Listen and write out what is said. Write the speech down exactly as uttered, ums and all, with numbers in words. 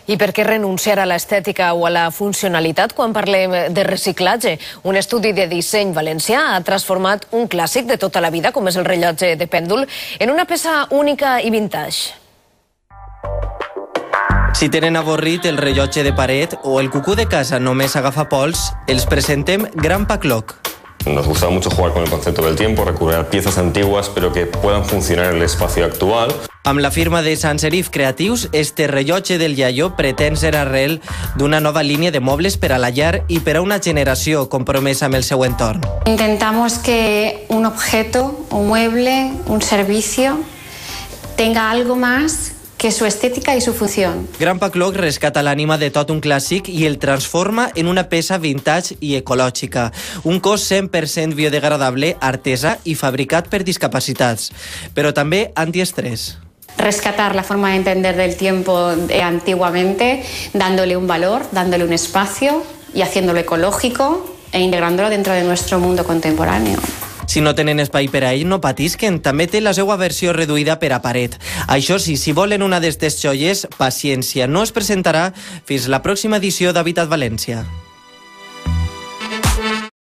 I per què renunciar a l'estètica o a la funcionalitat quan parlem de reciclatge? Un estudi de disseny valencià ha transformat un clàssic de tota la vida, com és el rellotge de pèndol, en una peça única i vintage. Si tenen avorrit el rellotge de paret o el cucú de casa només agafa pols, els presentem Grandpa Clock. Nos gusta mucho jugar con el concepto del tiempo, recuperar piezas antiguas pero que puedan funcionar en el espacio actual. Amb la firma de Sans Serif Creatius, este rellotge del iaio pretén ser arrel d'una nova línia de mobles per a la llar i per a una generació compromesa amb el seu entorn. Intentamos que un objeto, un mueble, un servicio tenga algo más que su estética y su función. Grandpa Clock rescata l'ànima de tot un clàssic i el transforma en una peça vintage i ecològica. Un cos cent per cent biodegradable, artesà i fabricat per discapacitats, però també antiestrès. Rescatar la forma de entender del tiempo de antiguamente, dándole un valor, dándole un espacio y haciéndolo ecológico e integrándolo dentro de nuestro mundo contemporáneo. Si no tenen espai per a ell, no patisquen. També té la seva versió reduïda per a paret. Això sí, si volen una d'estes joies, paciència. No es presentarà fins la pròxima edició d'Habitat València.